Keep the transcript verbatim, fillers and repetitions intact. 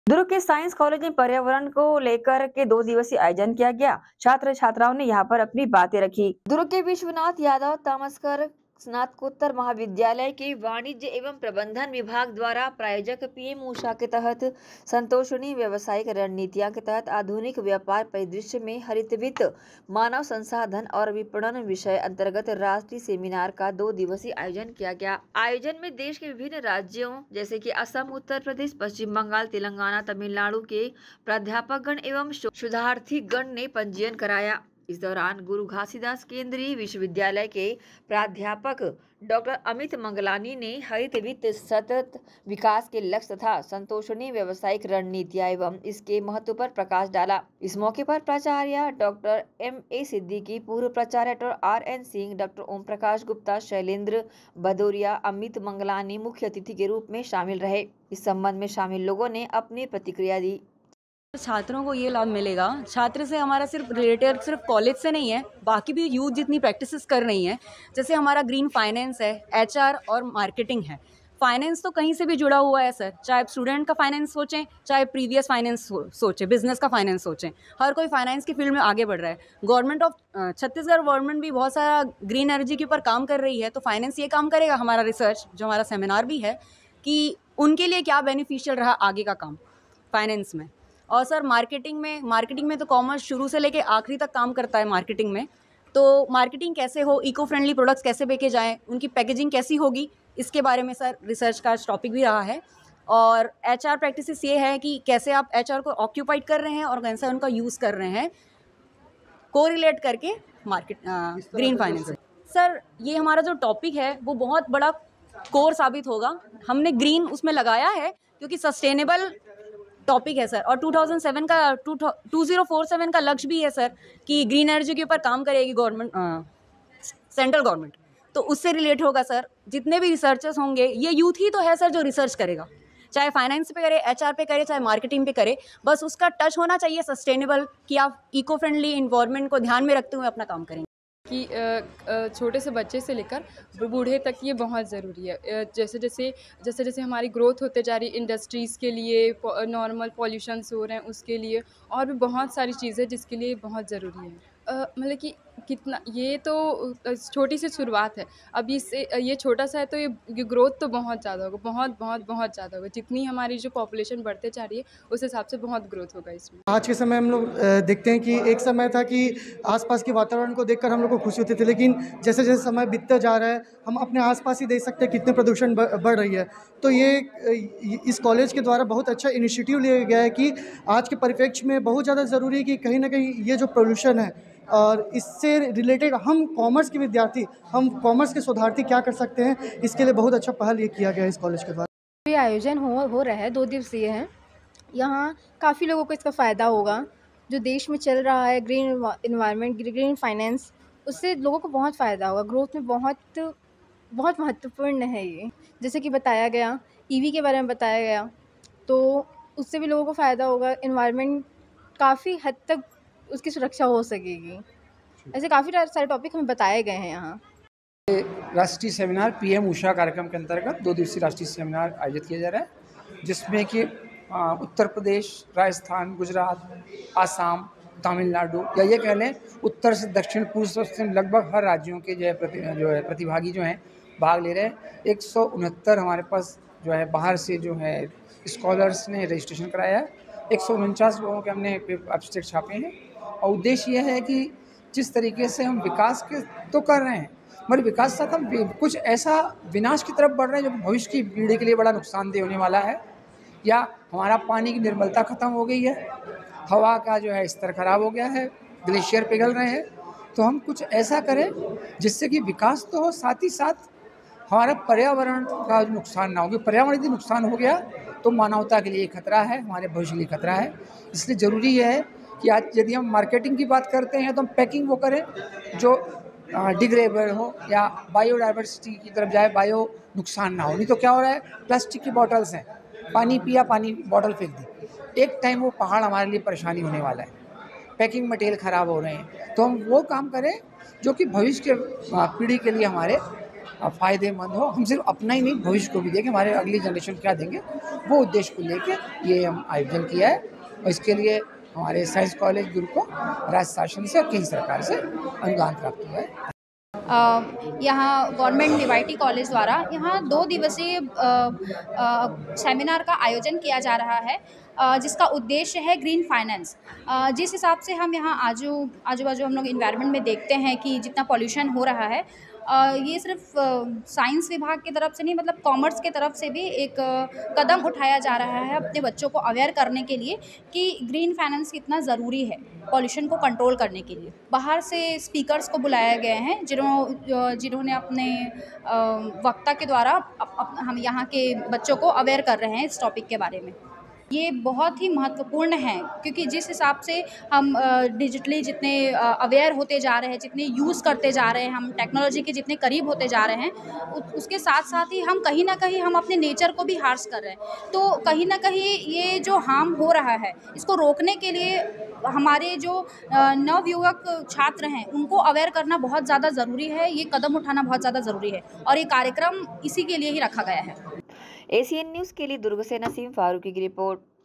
दुर्ग के science college में पर्यावरण को लेकर के दो दिवसीय आयोजन किया गया। छात्र छात्राओं ने यहाँ पर अपनी बातें रखी। दुर्ग के विश्वनाथ यादव तामस्कर स्नातकोत्तर महाविद्यालय के वाणिज्य एवं प्रबंधन विभाग द्वारा प्रायोजक पीएम ऊषा के तहत संतोषणी व्यावसायिक रणनीतियां के तहत आधुनिक व्यापार परिदृश्य में हरित वित्त, मानव संसाधन और विपणन विषय अंतर्गत राष्ट्रीय सेमिनार का दो दिवसीय आयोजन किया गया। आयोजन में देश के विभिन्न राज्यों जैसे कि असम, उत्तर प्रदेश, पश्चिम बंगाल, तेलंगाना, तमिलनाडु के प्राध्यापकगण एवं शोधार्थीगण ने पंजीयन कराया। इस दौरान गुरु घासीदास केंद्रीय विश्वविद्यालय के प्राध्यापक डॉक्टर अमित मंगलानी ने हरित वित्त, सतत विकास के लक्ष्य तथा संतोषणी व्यावसायिक रणनीतियां एवं इसके महत्व पर प्रकाश डाला। इस मौके पर प्राचार्य डॉक्टर एम ए सिद्दीकी, पूर्व प्राचार्य doctor R N Singh, doctor Om Prakash Gupta, Shailendra Bhadoria, Amit Mangalani मुख्य अतिथि के रूप में शामिल रहे। इस संबंध में शामिल लोगों ने अपनी प्रतिक्रिया दी। छात्रों को ये लाभ मिलेगा। छात्र से हमारा सिर्फ रिलेटेड सिर्फ कॉलेज से नहीं है, बाकी भी यूथ जितनी प्रैक्टिसेस कर रही हैं, जैसे हमारा ग्रीन फाइनेंस है, एचआर और मार्केटिंग है। फाइनेंस तो कहीं से भी जुड़ा हुआ है सर, चाहे स्टूडेंट का फाइनेंस सोचें, चाहे प्रीवियस फाइनेंस सोचें, बिजनेस का फाइनेंस सोचें, हर कोई फाइनेंस की फील्ड में आगे बढ़ रहा है। गवर्नमेंट ऑफ छत्तीसगढ़ गवर्नमेंट भी बहुत सारा ग्रीन एनर्जी के ऊपर काम कर रही है, तो फाइनेंस ये काम करेगा। हमारा रिसर्च जो हमारा सेमिनार भी है कि उनके लिए क्या बेनिफिशियल रहा आगे का काम फाइनेंस में। और सर मार्केटिंग में मार्केटिंग में तो कॉमर्स शुरू से लेके आखिरी तक काम करता है मार्केटिंग में। तो मार्केटिंग कैसे हो, इको फ्रेंडली प्रोडक्ट्स कैसे बेचे जाएँ, उनकी पैकेजिंग कैसी होगी, इसके बारे में सर रिसर्च का टॉपिक भी रहा है। और एचआर प्रैक्टिसेस ये है कि कैसे आप एचआर को ऑक्यूपाइड कर रहे हैं और कैसे उनका यूज़ कर रहे हैं, को रिलेट करके मार्केट ग्रीन फाइनेंस। सर ये हमारा जो टॉपिक है वो बहुत बड़ा कोर साबित होगा। हमने ग्रीन उसमें लगाया है क्योंकि सस्टेनेबल टॉपिक है सर, और टू थाउज़ेंड सेवन का टू थाउज़ेंड फोर्टी-सेवन का लक्ष्य भी है सर कि ग्रीन एनर्जी के ऊपर काम करेगी गवर्नमेंट, सेंट्रल गवर्नमेंट। तो उससे रिलेट होगा सर। जितने भी रिसर्चर्स होंगे, ये यूथ ही तो है सर जो रिसर्च करेगा, चाहे फाइनेंस पे करे, एचआर पे करे, चाहे मार्केटिंग पे करे, बस उसका टच होना चाहिए सस्टेनेबल, कि आप इको फ्रेंडली इन्वायरमेंट को ध्यान में रखते हुए अपना काम करेंगे। कि छोटे से बच्चे से लेकर बूढ़े तक ये बहुत ज़रूरी है। जैसे जैसे जैसे जैसे हमारी ग्रोथ होते जा रही है, इंडस्ट्रीज़ के लिए, नॉर्मल पॉल्यूशंस हो रहे हैं उसके लिए, और भी बहुत सारी चीज़ें जिसके लिए बहुत ज़रूरी है। मतलब कि कितना, ये तो छोटी सी शुरुआत है। अब इससे ये छोटा सा है तो ये ग्रोथ तो बहुत ज़्यादा होगा, बहुत बहुत बहुत ज़्यादा होगा। जितनी हमारी जो पॉपुलेशन बढ़ते जा रही है उस हिसाब से बहुत ग्रोथ होगा इसमें। आज के समय हम लोग देखते हैं कि एक समय था कि आसपास के वातावरण को देखकर हम लोग को खुशी होती थी, लेकिन जैसे जैसे समय बीतता जा रहा है हम अपने आसपास ही देख सकते हैं कितने प्रदूषण बढ़ रही है। तो ये इस कॉलेज के द्वारा बहुत अच्छा इनिशिएटिव लिया गया है कि आज के परिप्रेक्ष्य में बहुत ज़्यादा ज़रूरी है कि कहीं ना कहीं ये जो पोल्यूशन है और इससे रिलेटेड हम कॉमर्स के विद्यार्थी, हम कॉमर्स के शोधार्थी क्या कर सकते हैं, इसके लिए बहुत अच्छा पहल ये किया गया है इस कॉलेज के द्वारा। ये आयोजन हो हो रहा है, दो दिवसीय है। यहाँ काफ़ी लोगों को इसका फ़ायदा होगा। जो देश में चल रहा है ग्रीन इन्वायरमेंट, ग्रीन फाइनेंस, उससे लोगों को बहुत फ़ायदा होगा। ग्रोथ में बहुत बहुत महत्वपूर्ण है ये। जैसे कि बताया गया, ईवी के बारे में बताया गया, तो उससे भी लोगों को फ़ायदा होगा। इन्वायरमेंट काफ़ी हद तक उसकी सुरक्षा हो सकेगी। ऐसे काफ़ी सारे टॉपिक हमें बताए गए हैं यहाँ। राष्ट्रीय सेमिनार पीएम ऊषा कार्यक्रम के अंतर्गत दो दिवसीय राष्ट्रीय सेमिनार आयोजित किया जा रहा है, जिसमें कि उत्तर प्रदेश, राजस्थान, गुजरात, आसाम, तमिलनाडु, या ये कह लें उत्तर से दक्षिण, पूर्व से पश्चिम, लगभग हर राज्यों के जो है प्रति जो है प्रतिभागी जो हैं भाग ले रहे हैं। एक सौ उनहत्तर हमारे पास जो है बाहर से जो है स्कॉलर्स ने रजिस्ट्रेशन कराया है। एक सौ उनचास लोगों के हमने एब्स्ट्रैक्ट छापे हैं, और उद्देश्य यह है कि जिस तरीके से हम विकास के तो कर रहे हैं, मगर विकास साथ हम कुछ ऐसा विनाश की तरफ बढ़ रहे हैं जो भविष्य की पीढ़ी के लिए बड़ा नुकसानदेह होने वाला है। या हमारा पानी की निर्मलता ख़त्म हो गई है, हवा का जो है स्तर खराब हो गया है, ग्लेशियर पिघल रहे हैं। तो हम कुछ ऐसा करें जिससे कि विकास तो हो, साथ ही साथ हमारा पर्यावरण का नुकसान ना हो। पर्यावरण यदि नुकसान हो गया तो मानवता के लिए खतरा है, हमारे भविष्य के लिए खतरा है। इसलिए ज़रूरी है कि आज यदि हम मार्केटिंग की बात करते हैं तो हम पैकिंग वो करें जो डिग्रेडेबल हो या बायोडाइवर्सिटी की तरफ जाए, बायो नुकसान ना हो। नहीं तो क्या हो रहा है, प्लास्टिक की बॉटल्स हैं, पानी पिया, पानी बॉटल फेंक दी, एक टाइम वो पहाड़ हमारे लिए परेशानी होने वाला है। पैकिंग मटेरियल ख़राब हो रहे हैं, तो हम वो काम करें जो कि भविष्य के पीढ़ी के लिए हमारे फ़ायदेमंद हो, हम सिर्फ अपना ही नहीं भविष्य को भी देखें, हमारे अगली जनरेशन क्या देंगे, वो उद्देश्य को लेके ये हम आयोजन किया है। और इसके लिए हमारे साइंस कॉलेज दुर्ग को राज्य शासन से और केंद्र सरकार से अनुदान प्राप्त हुआ है। अ, यहाँ गवर्नमेंट निवाइटी कॉलेज द्वारा यहाँ दो दिवसीय अ, अ, सेमिनार का आयोजन किया जा रहा है, अ, जिसका उद्देश्य है ग्रीन फाइनेंस। अ, जिस हिसाब से हम यहाँ आजू आजू बाजू हम लोग इन्वायरमेंट में देखते हैं कि जितना पॉल्यूशन हो रहा है, अ, ये सिर्फ साइंस विभाग की तरफ से नहीं, मतलब कॉमर्स की तरफ से भी एक अ, कदम उठाया जा रहा है अपने बच्चों को अवेयर करने के लिए कि ग्रीन फाइनेंस कितना ज़रूरी है पॉल्यूशन को कंट्रोल करने के लिए। बाहर से स्पीकर्स को बुलाया गया है जिन्हों जिन्होंने अपने अ, वक्ता के द्वारा अप, अप, हम यहाँ के बच्चों को अवेयर कर रहे हैं इस टॉपिक के बारे में। ये बहुत ही महत्वपूर्ण है क्योंकि जिस हिसाब से हम डिजिटली जितने अवेयर होते जा रहे हैं, जितने यूज़ करते जा रहे हैं, हम टेक्नोलॉजी के जितने करीब होते जा रहे हैं, उ, उसके साथ साथ ही हम कहीं ना कहीं हम अपने नेचर को भी हार्स कर रहे हैं। तो कहीं ना कहीं ये जो हार्म हो रहा है, इसको रोकने के लिए हमारे जो नवयुवक छात्र हैं उनको अवेयर करना बहुत ज़्यादा ज़रूरी है, ये कदम उठाना बहुत ज़्यादा ज़रूरी है और ये कार्यक्रम इसी के लिए ही रखा गया है। एसीएन न्यूज़ के लिए दुर्ग से नसीम फारूकी की रिपोर्ट।